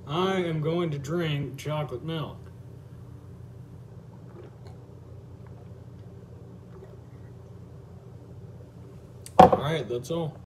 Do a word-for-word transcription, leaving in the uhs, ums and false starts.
I am going to drink chocolate milk. All right, that's all.